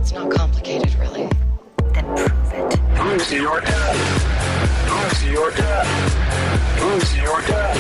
It's not complicated, really. Then prove it. Lucy, you're dead. Lucy, you're dead. Lucy, you're dead.